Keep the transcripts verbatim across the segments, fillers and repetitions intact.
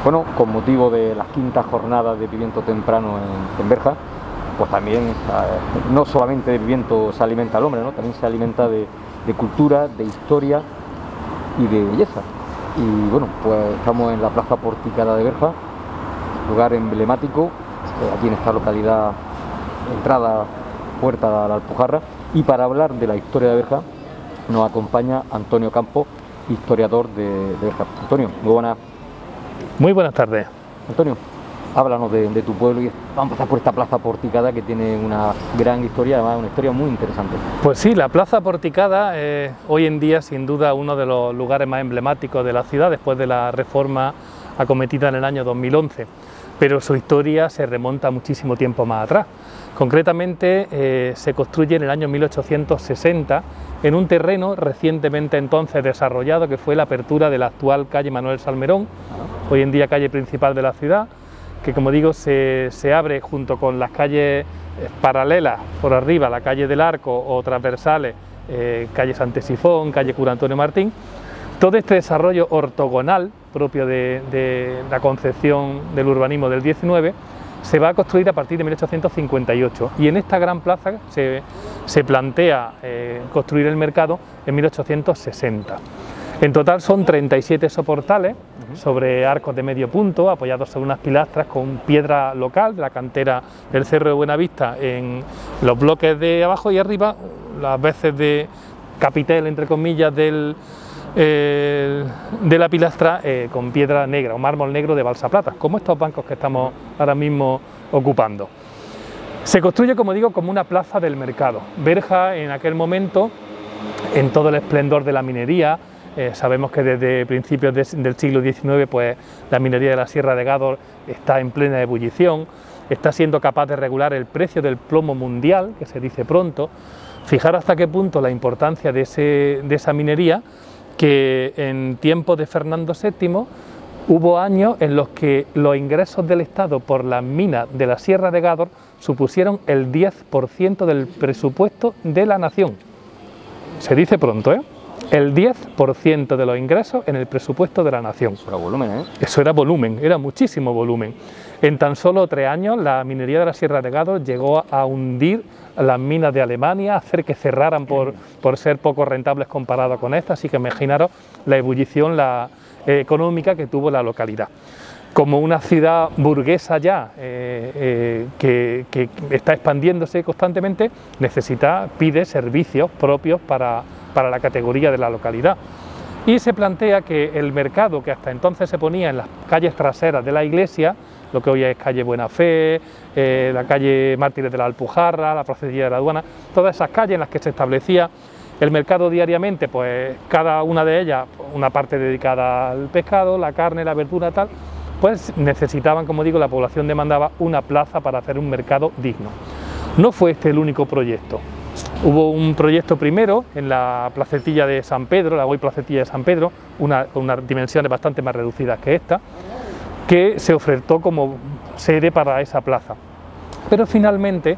Bueno, con motivo de las quintas jornadas de pimiento temprano en, en Berja, pues también eh, no solamente de pimiento se alimenta el hombre, ¿no? También se alimenta de, de cultura, de historia y de belleza. Y bueno, pues estamos en la plaza porticada de Berja, lugar emblemático, eh, aquí en esta localidad, entrada, puerta a la Alpujarra, y para hablar de la historia de Berja nos acompaña Antonio Campos, historiador de, de Berja. Antonio, muy buenas. Muy buenas tardes. Antonio, háblanos de, de tu pueblo y vamos a empezar por esta plaza porticada que tiene una gran historia, además una historia muy interesante. Pues sí, la plaza porticada es hoy en día sin duda uno de los lugares más emblemáticos de la ciudad después de la reforma acometida en el año dos mil once, pero su historia se remonta muchísimo tiempo más atrás. Concretamente eh, se construye en el año mil ochocientos sesenta en un terreno recientemente entonces desarrollado, que fue la apertura de la actual calle Manuel Salmerón, hoy en día calle principal de la ciudad, que como digo se, se abre junto con las calles paralelas por arriba, la calle del Arco, o transversales, eh, calle Santesifón, calle Cura Antonio Martín. Todo este desarrollo ortogonal propio de, de la concepción del urbanismo del diecinueve se va a construir a partir de mil ochocientos cincuenta y ocho, y en esta gran plaza se, se plantea eh, construir el mercado en mil ochocientos sesenta. En total son treinta y siete soportales sobre arcos de medio punto, apoyados sobre unas pilastras con piedra local de la cantera del Cerro de Buenavista en los bloques de abajo, y arriba las veces de capitel, entre comillas, del, eh, de la pilastra eh, con piedra negra o mármol negro de balsa plata, como estos bancos que estamos ahora mismo ocupando. Se construye, como digo, como una plaza del mercado. Berja en aquel momento, en todo el esplendor de la minería, Eh, sabemos que desde principios de, del siglo diecinueve pues, la minería de la Sierra de Gádor está en plena ebullición, está siendo capaz de regular el precio del plomo mundial, que se dice pronto. Fijar hasta qué punto la importancia de, ese, de esa minería, que en tiempos de Fernando séptimo hubo años en los que los ingresos del Estado por las minas de la Sierra de Gádor supusieron el diez por ciento del presupuesto de la nación. Se dice pronto, ¿eh? El diez por ciento de los ingresos en el presupuesto de la nación. Eso era volumen, ¿eh? Eso era volumen, era muchísimo volumen. En tan solo tres años la minería de la Sierra de Gádor llegó a hundir las minas de Alemania, a hacer que cerraran por, por ser poco rentables comparadas con estas, así que imaginaros la ebullición la, eh, económica que tuvo la localidad. Como una ciudad burguesa ya eh, eh, que, que está expandiéndose constantemente, necesita, pide servicios propios para, para la categoría de la localidad. Y se plantea que el mercado que hasta entonces se ponía en las calles traseras de la iglesia, lo que hoy es calle Buena Fe, eh, la calle Mártires de la Alpujarra, la Placecilla de la Aduana, todas esas calles en las que se establecía el mercado diariamente, pues cada una de ellas, una parte dedicada al pescado, la carne, la verdura, tal, pues necesitaban, como digo, la población demandaba una plaza para hacer un mercado digno. No fue este el único proyecto. Hubo un proyecto primero en la placetilla de San Pedro, la hoy placetilla de San Pedro, una, con unas dimensiones bastante más reducidas que esta, que se ofertó como sede para esa plaza. Pero finalmente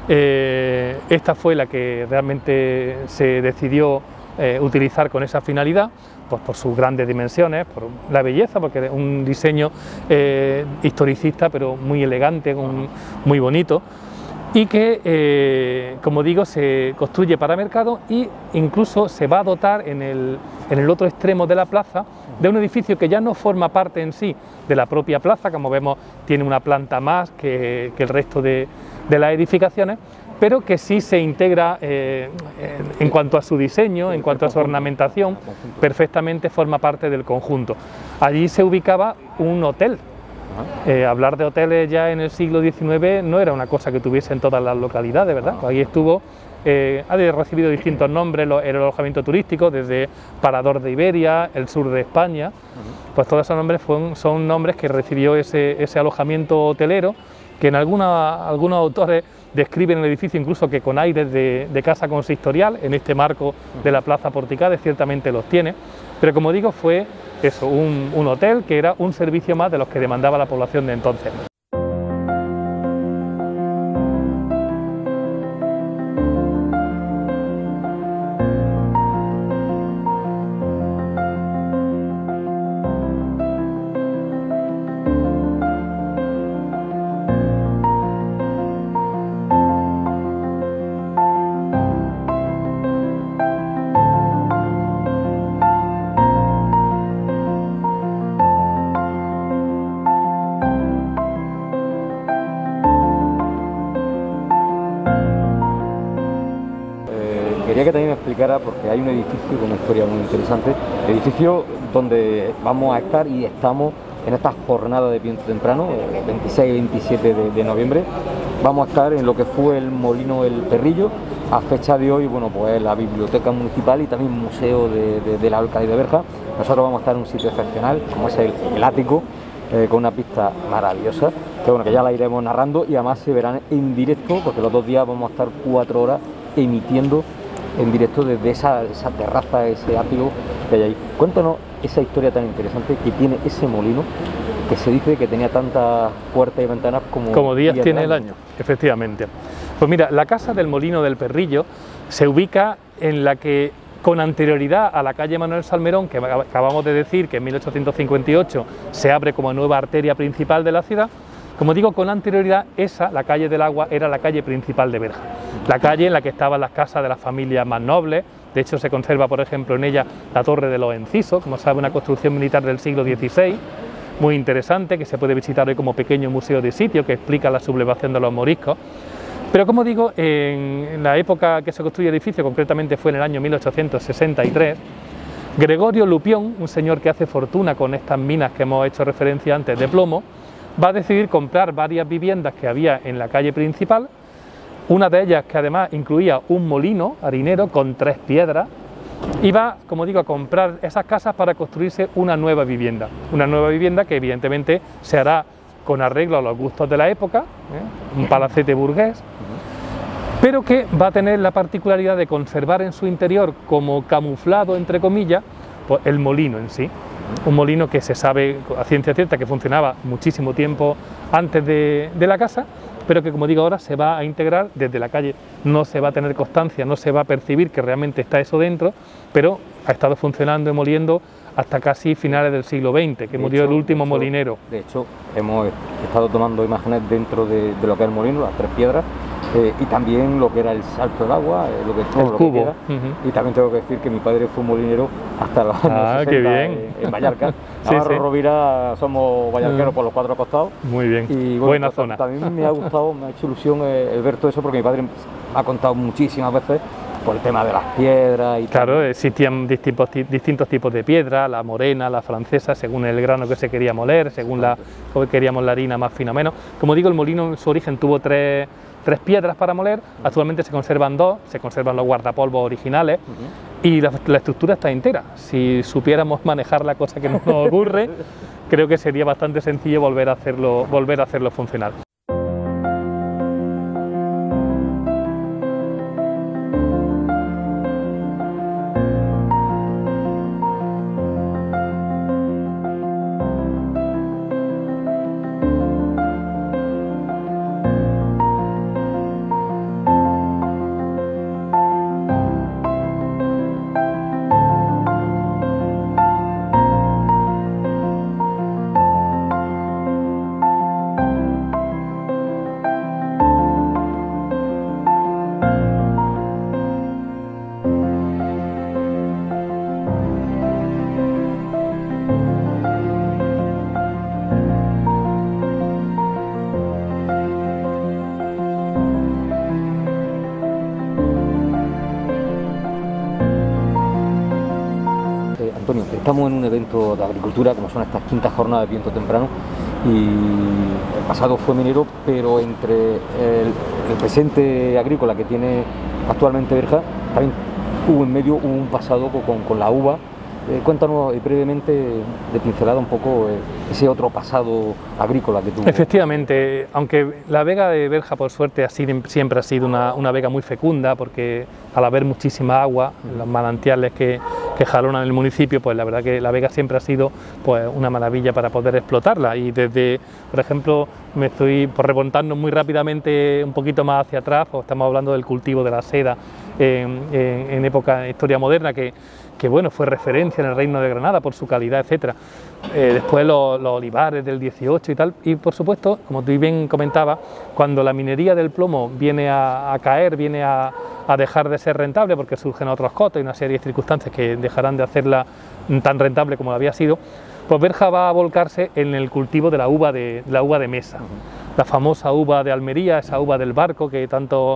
eh, esta fue la que realmente se decidió eh, utilizar con esa finalidad, pues por sus grandes dimensiones, por la belleza, porque es un diseño eh, historicista, pero muy elegante, un, muy bonito, y que, eh, como digo, se construye para mercado, e incluso se va a dotar en el, en el otro extremo de la plaza de un edificio que ya no forma parte en sí de la propia plaza, como vemos tiene una planta más que, que el resto de, de las edificaciones, pero que sí se integra eh, en cuanto a su diseño, en cuanto a su ornamentación, perfectamente forma parte del conjunto. Allí se ubicaba un hotel. Eh, hablar de hoteles ya en el siglo diecinueve no era una cosa que tuviesen todas las localidades, ¿verdad? Ahí estuvo, eh, ha recibido distintos nombres, el alojamiento turístico, desde Parador de Iberia, el sur de España, pues todos esos nombres fueron, son nombres que recibió ese, ese alojamiento hotelero, que en alguna, algunos autores describen el edificio incluso que con aires de, de casa consistorial, en este marco de la plaza porticada, ciertamente los tiene, pero como digo, fue eso, un, un hotel que era un servicio más de los que demandaba la población de entonces. quería que también me explicara, porque hay un edificio con una historia muy interesante, edificio donde vamos a estar y estamos en esta jornada de viento temprano, veintiséis y veintisiete de, de noviembre, vamos a estar en lo que fue el Molino El Perrillo. A fecha de hoy, bueno, pues la biblioteca municipal y también museo de, de, de la alcaldía de Berja. Nosotros vamos a estar en un sitio excepcional, como es el, el ático, eh, con una pista maravillosa, que bueno, que ya la iremos narrando y además se verán en directo, porque los dos días vamos a estar cuatro horas emitiendo en directo desde esa, esa terraza, ese ático que hay ahí. Cuéntanos esa historia tan interesante que tiene ese molino, que se dice que tenía tantas puertas y ventanas como, como días tiene el año, efectivamente. Pues mira, la casa del Molino del Perrillo se ubica en la que con anterioridad a la calle Manuel Salmerón, que acabamos de decir que en mil ochocientos cincuenta y ocho se abre como nueva arteria principal de la ciudad, como digo, con anterioridad esa, la calle del Agua, era la calle principal de Berja, la calle en la que estaban las casas de las familias más nobles. De hecho se conserva, por ejemplo, en ella la Torre de los Encisos, como sabe, una construcción militar del siglo dieciséis, muy interesante, que se puede visitar hoy como pequeño museo de sitio, que explica la sublevación de los moriscos. Pero como digo, en la época que se construye el edificio, concretamente fue en el año mil ochocientos sesenta y tres, Gregorio Lupión, un señor que hace fortuna con estas minas que hemos hecho referencia antes de plomo, va a decidir comprar varias viviendas que había en la calle principal, una de ellas que además incluía un molino harinero con tres piedras, y va, como digo, a comprar esas casas para construirse una nueva vivienda, una nueva vivienda que evidentemente se hará con arreglo a los gustos de la época, ¿eh? un palacete burgués, pero que va a tener la particularidad de conservar en su interior como camuflado, entre comillas, pues el molino en sí. Un molino que se sabe a ciencia cierta que funcionaba muchísimo tiempo antes de, de la casa, pero que, como digo, ahora se va a integrar desde la calle. No se va a tener constancia, no se va a percibir que realmente está eso dentro, pero ha estado funcionando y moliendo hasta casi finales del siglo veinte, que murió el último molinero. De hecho, hemos estado tomando imágenes dentro de, de lo que es el molino, las tres piedras, eh, y también lo que era el salto del agua, eh, lo que todo el lo cubo. Que queda. Uh-huh. Y también tengo que decir que mi padre fue molinero hasta los años ah, sesenta qué bien. En, en Vallarca. sí, Navarro, sí. Rovira, somos vallarqueros uh-huh. por los cuatro costados. Muy bien, y, bueno, buena pues, zona. También me ha gustado, me ha hecho ilusión eh, el ver todo eso, porque mi padre ha contado muchísimas veces por el tema de las piedras y claro, tal. existían distintos, distintos tipos de piedra, la morena, la francesa, según el grano que se quería moler, según la queríamos la harina más fina o menos. Como digo, el molino en su origen tuvo tres, tres piedras para moler, actualmente se conservan dos, se conservan los guardapolvos originales uh-huh. y la, la estructura está entera. Si supiéramos manejar la cosa que nos ocurre, creo que sería bastante sencillo volver a hacerlo, volver a hacerlo funcionar. Antonio, estamos en un evento de agricultura, como son estas quintas jornadas de viento temprano, y el pasado fue minero, pero entre el, el presente agrícola que tiene actualmente Berja, también hubo en medio un pasado con, con la uva. Eh, cuéntanos eh, brevemente, de pincelada un poco, eh, ese otro pasado agrícola que tuvo. Efectivamente, aunque la vega de Berja, por suerte, ha sido, siempre ha sido una, una vega muy fecunda, porque al haber muchísima agua, los manantiales que, que jalonan el municipio, pues la verdad que la vega siempre ha sido pues, una maravilla para poder explotarla. Y desde, por ejemplo, me estoy por remontarnos muy rápidamente un poquito más hacia atrás, pues estamos hablando del cultivo de la seda en, en, en época de historia moderna, que que bueno, fue referencia en el Reino de Granada por su calidad, etcétera. Eh, después los, los olivares del dieciocho y tal, y por supuesto, como tú bien comentabas, cuando la minería del plomo viene a, a caer, viene a, a dejar de ser rentable, porque surgen otros cotos y una serie de circunstancias que dejarán de hacerla tan rentable como lo había sido, pues Berja va a volcarse en el cultivo de la uva de, la uva de mesa, uh-huh. la famosa uva de Almería, esa uva del barco que tanto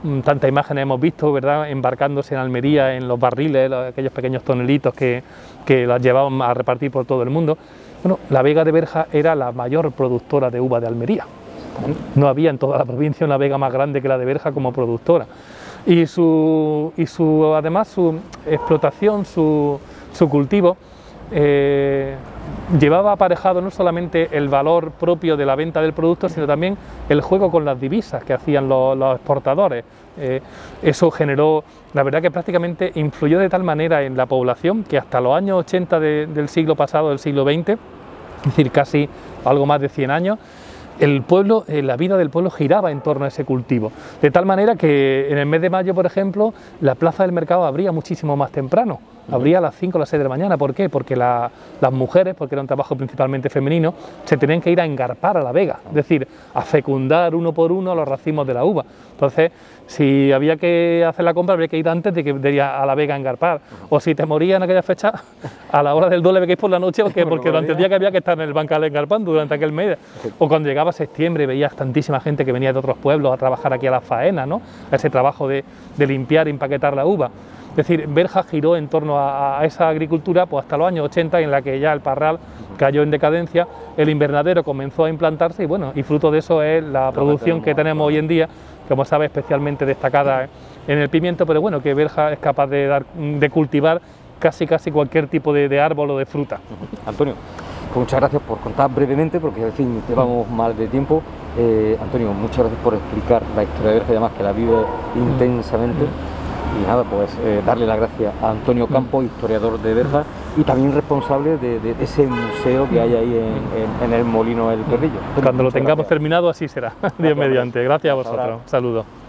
tantas imágenes hemos visto, ¿verdad?, embarcándose en Almería en los barriles, los, aquellos pequeños tonelitos que, que las llevaban a repartir por todo el mundo. Bueno, la Vega de Berja era la mayor productora de uva de Almería. No había en toda la provincia una vega más grande que la de Berja como productora. Y, su, y su, además su explotación, su, su cultivo, eh, llevaba aparejado no solamente el valor propio de la venta del producto, sino también el juego con las divisas que hacían los, los exportadores. Eh, eso generó, la verdad que prácticamente influyó de tal manera en la población que hasta los años ochenta de, del siglo pasado, del siglo veinte, es decir, casi algo más de cien años, el pueblo, eh, la vida del pueblo giraba en torno a ese cultivo, de tal manera que en el mes de mayo, por ejemplo, la plaza del mercado abría muchísimo más temprano, abría a las cinco o las seis de la mañana. ¿Por qué? Porque la, las mujeres, porque era un trabajo principalmente femenino, se tenían que ir a engarpar a la vega, es decir, a fecundar uno por uno los racimos de la uva. Entonces, si había que hacer la compra, había que ir antes de que de ir a la vega a engarpar, o si te morías en aquella fecha, a la hora del doble había que ir por la noche, porque, porque durante el día que había que estar en el bancal engarpando durante aquel mes, o cuando llegaba septiembre veías tantísima gente que venía de otros pueblos a trabajar aquí a las faenas, ¿no?, a ese trabajo de, de limpiar e empaquetar la uva. Es decir, Berja giró en torno a, a esa agricultura pues hasta los años ochenta, en la que ya el parral cayó en decadencia, el invernadero comenzó a implantarse y bueno, y fruto de eso es la producción que tenemos hoy en día, como sabe, especialmente destacada en el pimiento, pero bueno, que Berja es capaz de, dar, de cultivar casi casi cualquier tipo de, de árbol o de fruta. Antonio, pues muchas gracias por contar brevemente, porque en fin, llevamos mal de tiempo. Eh, Antonio, muchas gracias por explicar la historia de Berja, además que la vive intensamente. Y nada, pues eh, darle las gracias a Antonio Campos, historiador de Berja y también responsable de, de ese museo que hay ahí en, en, en el Molino del Perrillo. Cuando lo tengamos terminado así será, Dios mediante. Gracias a vosotros. Saludos.